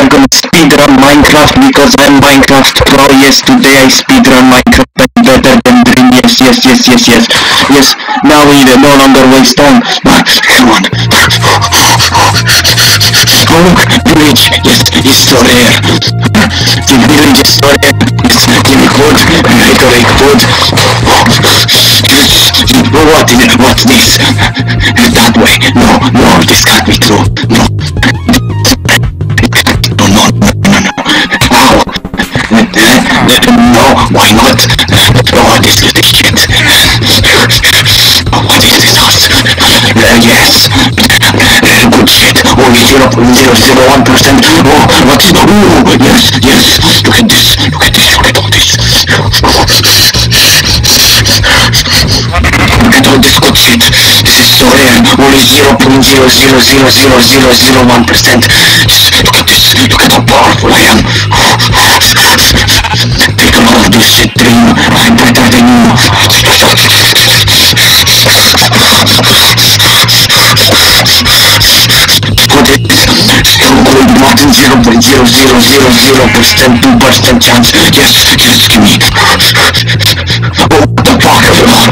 I'm gonna speedrun Minecraft because I'm Minecraft pro. Yes, today I speedrun Minecraft better than Dream. Yes, yes, yes, yes, yes. Yes, now we no longer waste time. Come on. Smoke village. Yes, it's so rare. The village is so rare. Yes, give me food. I got food. What's this? That way. No, this can't be true. No. How? No, why not? Oh, this little shit. What is this house? Yes. Good shit. Oh, 0.001%. Oh, what is... Oh, yes. Look at this. Look at all this. Look at all this good shit. This is so rare. Only 0.0000001%. Look at this. Look at how powerful I am. Take a lot of this shit, Dream. I'm better than you. Still good, more than 0.0000%, 2% chance. Yes, give me. Oh, what the fuck?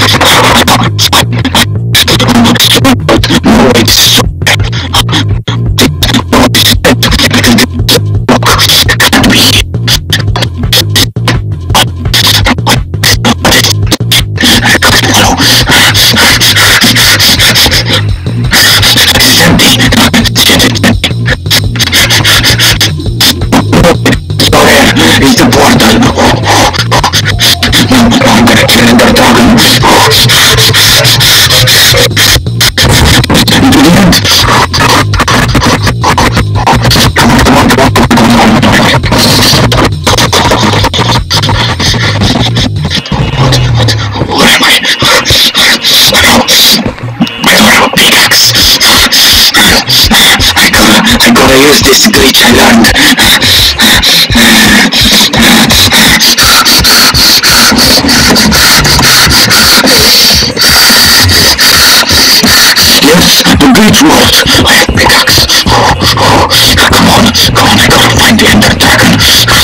No, it's so bad. No, it's bad. Can't be. It's the portal. No, I'm gonna kill Ender Dragon. Brilliant. Where am I? I don't have a pickaxe. I gotta use this glitch I learned. Yes, the glitch worked. I have pickaxe. Come on, I gotta find the Ender Dragon.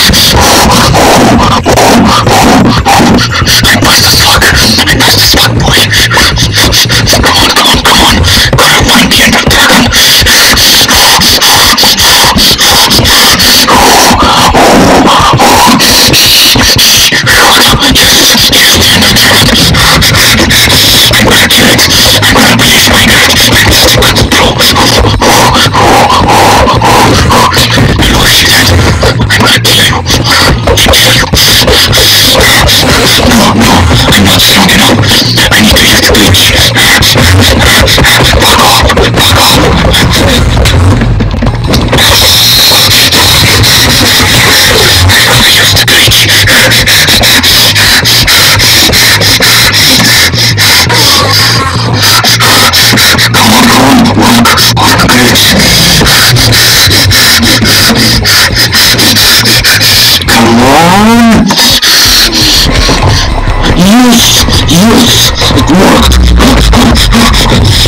I'm fast as fuck, boy. Come on, gotta find the Ender Dragon. Yes, it worked.